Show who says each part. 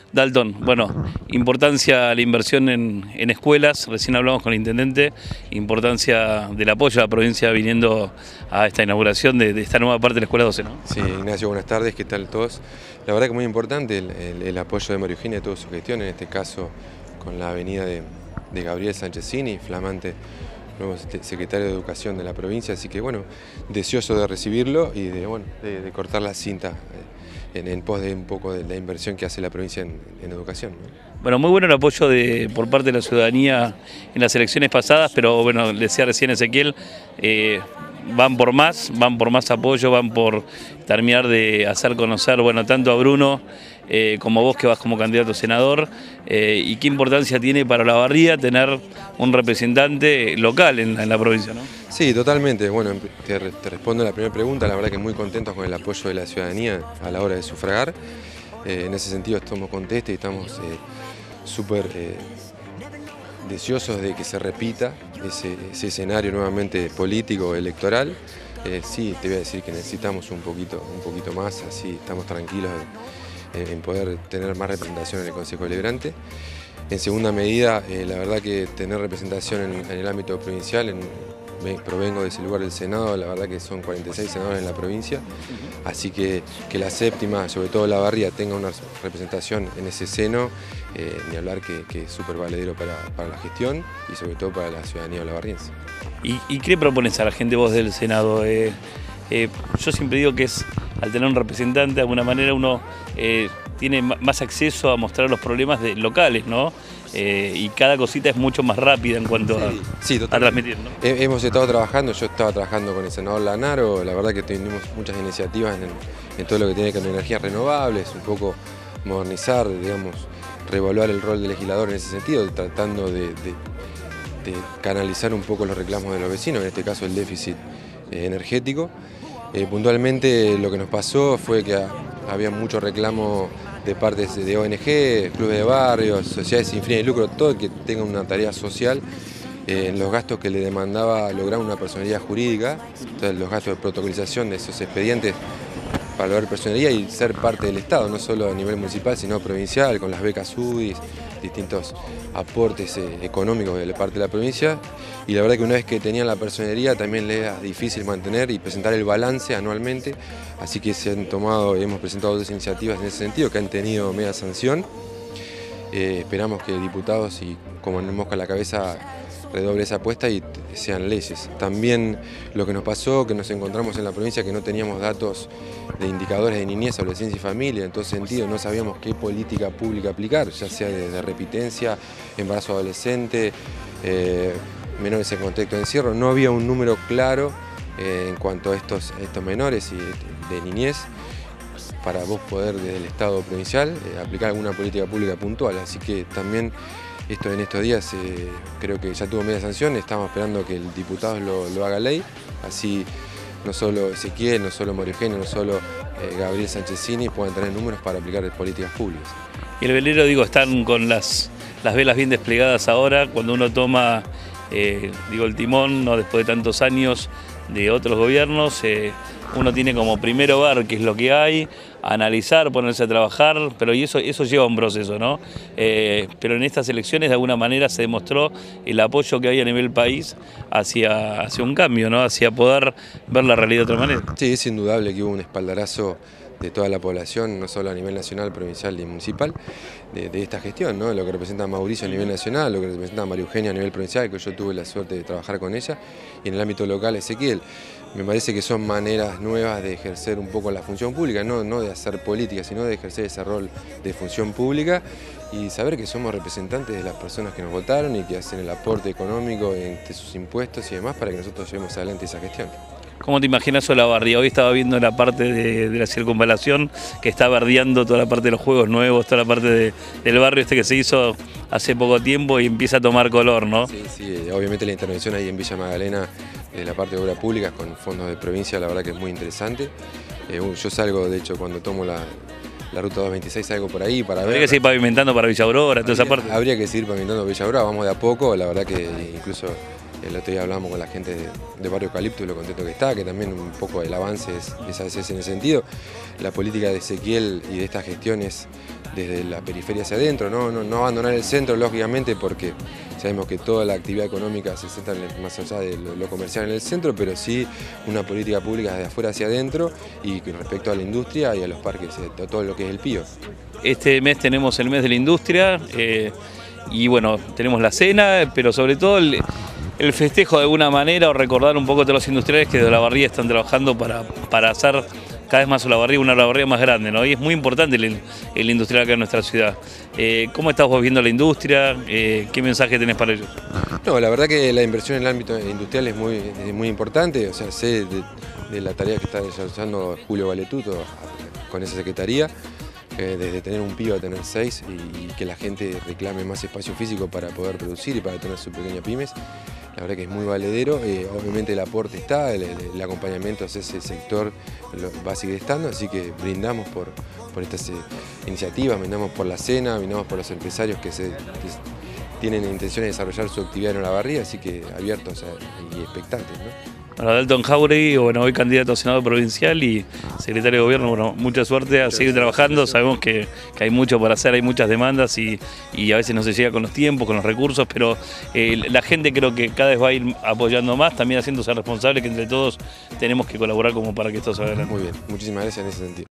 Speaker 1: Dalton, bueno, importancia la inversión en escuelas, recién hablamos con el intendente, importancia del apoyo a la provincia viniendo a esta inauguración de esta nueva parte de la Escuela 12, ¿no?
Speaker 2: Sí, Ignacio, buenas tardes, ¿qué tal todos? La verdad que muy importante el apoyo de María Eugenia y toda su gestión, en este caso con la venida de Gabriel Sanchezini, flamante nuevo secretario de Educación de la provincia, así que bueno, deseoso de recibirlo y de cortar la cinta en pos de un poco de la inversión que hace la provincia en educación, ¿no?
Speaker 1: Bueno, muy bueno el apoyo por parte de la ciudadanía en las elecciones pasadas, pero bueno, decía recién Ezequiel, van por más apoyo, van por terminar de hacer conocer, bueno, tanto a Bruno como vos que vas como candidato a senador, y qué importancia tiene para Olavarría tener un representante local en la provincia, ¿no?
Speaker 2: Sí, totalmente. Bueno, te respondo a la primera pregunta, la verdad que muy contentos con el apoyo de la ciudadanía a la hora de sufragar. En ese sentido estamos contentos y estamos súper deseosos de que se repita ese escenario nuevamente político, electoral. Sí, te voy a decir que necesitamos un poquito más, así estamos tranquilos en poder tener más representación en el Consejo Deliberante. En segunda medida, la verdad que tener representación en el ámbito provincial, provengo de ese lugar del Senado, la verdad que son 46 senadores en la provincia, así que la séptima, sobre todo Olavarría, tenga una representación en ese seno, ni hablar que es súper valedero para la gestión y sobre todo para la ciudadanía olavarriense.
Speaker 1: ¿Y qué propones a la gente vos del Senado? Yo siempre digo que al tener un representante, de alguna manera uno tiene más acceso a mostrar los problemas locales, ¿no? Y cada cosita es mucho más rápida en cuanto a transmitir, ¿no?
Speaker 2: Hemos estado trabajando, yo estaba trabajando con el senador Lanaro, la verdad que tenemos muchas iniciativas en todo lo que tiene que ver con energías renovables, un poco modernizar, digamos, reevaluar el rol del legislador en ese sentido, tratando de canalizar un poco los reclamos de los vecinos, en este caso el déficit energético. Puntualmente lo que nos pasó fue que había mucho reclamo de partes de ONG, clubes de barrios, sociedades sin fines de lucro, todo el que tenga una tarea social, en los gastos que le demandaba lograr una personería jurídica, entonces los gastos de protocolización de esos expedientes para lograr personería y ser parte del Estado, no solo a nivel municipal, sino provincial, con las becas UDIs, distintos aportes económicos de parte de la provincia. Y la verdad que una vez que tenían la personería también le era difícil mantener y presentar el balance anualmente, así que hemos presentado dos iniciativas en ese sentido que han tenido media sanción. Esperamos que diputados y como en mosca a la cabeza redoble esa apuesta y sean leyes. También lo que nos pasó, que nos encontramos en la provincia que no teníamos datos de indicadores de niñez, adolescencia y familia, en todo sentido no sabíamos qué política pública aplicar, ya sea de repitencia, embarazo adolescente, menores en contexto de encierro. No había un número claro en cuanto a estos menores y de niñez para vos poder desde el Estado provincial aplicar alguna política pública puntual, así que también en estos días creo que ya tuvo media sanción, estamos esperando que el diputado lo haga ley, así no solo Ezequiel, no solo María Eugenia, no solo Gabriel Sanchezini puedan tener números para aplicar políticas públicas.
Speaker 1: Y el velero, digo, están con las velas bien desplegadas ahora, cuando uno toma el timón, ¿no? Después de tantos años de otros gobiernos, uno tiene como primero ver qué es lo que hay, analizar, ponerse a trabajar, pero eso lleva un proceso, ¿no? Pero en estas elecciones de alguna manera se demostró el apoyo que hay a nivel país hacia un cambio, ¿no? Hacia poder ver la realidad de otra manera.
Speaker 2: Sí, es indudable que hubo un espaldarazo de toda la población, no solo a nivel nacional, provincial y municipal, de esta gestión, ¿no? Lo que representa a Mauricio a nivel nacional, lo que representa a María Eugenia a nivel provincial, que yo tuve la suerte de trabajar con ella, y en el ámbito local Ezequiel. Me parece que son maneras nuevas de ejercer un poco la función pública, no de hacer política, sino de ejercer ese rol de función pública y saber que somos representantes de las personas que nos votaron y que hacen el aporte económico entre sus impuestos y demás para que nosotros llevemos adelante esa gestión.
Speaker 1: ¿Cómo te imaginas Olavarría? Hoy estaba viendo la parte de la circunvalación que está verdeando toda la parte de los juegos nuevos, toda la parte del barrio que se hizo hace poco tiempo y empieza a tomar color, ¿no?
Speaker 2: Sí, obviamente la intervención ahí en Villa Magdalena de la parte de obras públicas con fondos de provincia, la verdad que es muy interesante. Yo salgo, de hecho, cuando tomo la ruta 226 salgo por ahí para ver.
Speaker 1: Habría que seguir pavimentando para Villa Aurora, toda esa parte.
Speaker 2: Habría que seguir pavimentando Villa Aurora, vamos de a poco, la verdad que incluso El otro día hablamos con la gente de Barrio Eucalipto y lo contento que está, que también un poco el avance es en ese sentido. La política de Ezequiel y de estas gestiones desde la periferia hacia adentro, no abandonar el centro, lógicamente, porque sabemos que toda la actividad económica se centra más allá de lo comercial en el centro, pero sí una política pública desde afuera hacia adentro y respecto a la industria y a los parques, todo lo que es el PIO.
Speaker 1: Este mes tenemos el mes de la industria y bueno, tenemos la cena, pero sobre todo el festejo de alguna manera o recordar un poco a todos los industriales que de Olavarría están trabajando para hacer cada vez más Olavarría una Olavarría más grande, ¿no? Y es muy importante el industrial acá en nuestra ciudad. ¿Cómo estás vos viendo la industria? ¿Qué mensaje tenés para ellos?
Speaker 2: No, la verdad que la inversión en el ámbito industrial es muy importante, o sea, sé de la tarea que está desarrollando Julio Valetuto con esa secretaría, desde tener un PIO a tener 6 y que la gente reclame más espacio físico para poder producir y para tener sus pequeñas pymes. La verdad que es muy valedero, obviamente el aporte está, el acompañamiento hacia ese sector va a seguir estando, así que brindamos por estas iniciativas, brindamos por la cena, brindamos por los empresarios que tienen intención de desarrollar su actividad en Olavarría, así que abiertos y expectantes, ¿no?
Speaker 1: Bueno, Dalton Jauregui, bueno, hoy candidato a senador provincial y secretario de gobierno, bueno, mucha suerte a seguir trabajando, sabemos que hay mucho para hacer, hay muchas demandas y a veces no se llega con los tiempos, con los recursos, pero la gente creo que cada vez va a ir apoyando más, también haciéndose responsable que entre todos tenemos que colaborar como para que esto salga adelante.
Speaker 2: Muy bien, muchísimas gracias en ese sentido.